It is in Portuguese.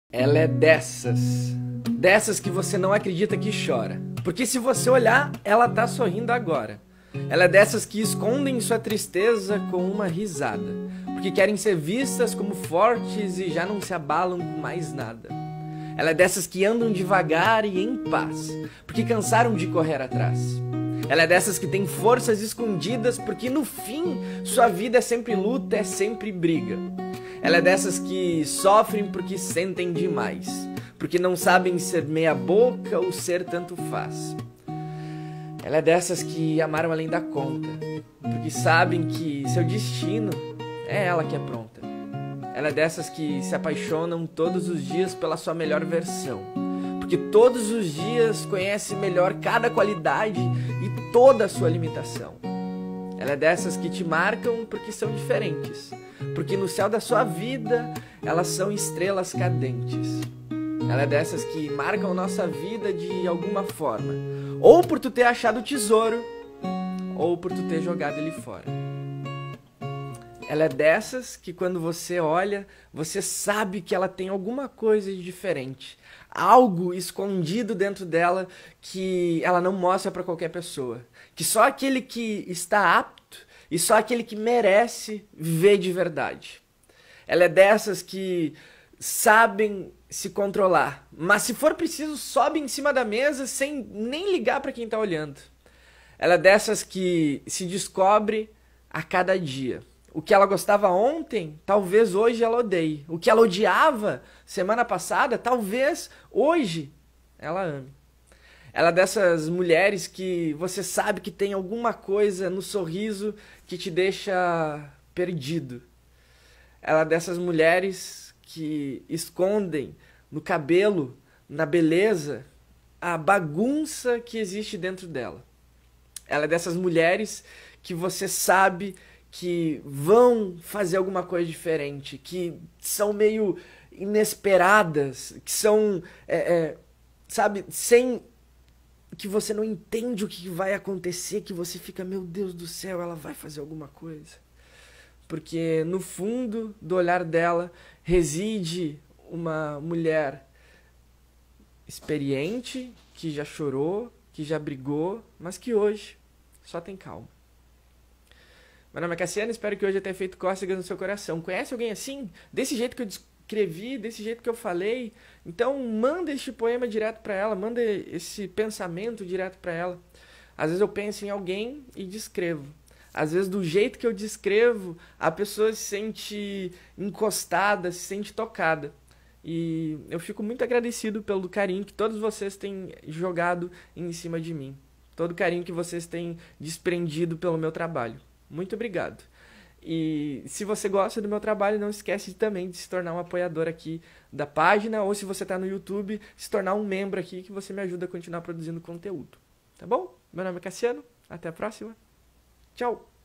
Ela é dessas que você não acredita que chora. Porque se você olhar, ela tá sorrindo agora. Ela é dessas que escondem sua tristeza com uma risada, porque querem ser vistas como fortes e já não se abalam com mais nada. Ela é dessas que andam devagar e em paz, porque cansaram de correr atrás. Ela é dessas que tem forças escondidas, porque no fim sua vida é sempre luta, é sempre briga. Ela é dessas que sofrem porque sentem demais, porque não sabem ser meia boca ou ser tanto faz. Ela é dessas que amaram além da conta, porque sabem que seu destino é ela que é pronta. Ela é dessas que se apaixonam todos os dias pela sua melhor versão, porque todos os dias conhece melhor cada qualidade e toda a sua limitação. Ela é dessas que te marcam porque são diferentes, porque no céu da sua vida elas são estrelas cadentes. Ela é dessas que marcam nossa vida de alguma forma, ou por tu ter achado o tesouro, ou por tu ter jogado ele fora. Ela é dessas que quando você olha, você sabe que ela tem alguma coisa de diferente, algo escondido dentro dela que ela não mostra para qualquer pessoa, que só aquele que está apto e só aquele que merece vê de verdade. Ela é dessas que sabem se controlar, mas se for preciso sobe em cima da mesa sem nem ligar para quem está olhando. Ela é dessas que se descobre a cada dia. O que ela gostava ontem, talvez hoje ela odeie. O que ela odiava semana passada, talvez hoje ela ame. Ela é dessas mulheres que você sabe que tem alguma coisa no sorriso que te deixa perdido. Ela é dessas mulheres que escondem no cabelo, na beleza, a bagunça que existe dentro dela. Ela é dessas mulheres que você sabe que vão fazer alguma coisa diferente, que são meio inesperadas, que são, sabe, sem que você não entende o que vai acontecer, que você fica, meu Deus do céu, ela vai fazer alguma coisa. Porque no fundo do olhar dela reside uma mulher experiente, que já chorou, que já brigou, mas que hoje só tem calma. Meu nome é Cassiano, espero que hoje eu tenha feito cócegas no seu coração. Conhece alguém assim? Desse jeito que eu descrevi, desse jeito que eu falei? Então manda este poema direto para ela, manda esse pensamento direto para ela. Às vezes eu penso em alguém e descrevo. Às vezes do jeito que eu descrevo, a pessoa se sente encostada, se sente tocada. E eu fico muito agradecido pelo carinho que todos vocês têm jogado em cima de mim. Todo o carinho que vocês têm desprendido pelo meu trabalho. Muito obrigado. E se você gosta do meu trabalho, não esquece também de se tornar um apoiador aqui da página, ou se você está no YouTube, se tornar um membro aqui, que você me ajuda a continuar produzindo conteúdo. Tá bom? Meu nome é Cassiano, até a próxima. Tchau!